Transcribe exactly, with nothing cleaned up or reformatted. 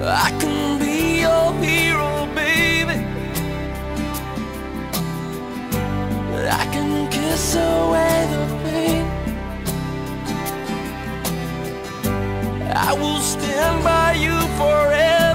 I can be your hero, baby. I can kiss away the pain. I will stand by you forever.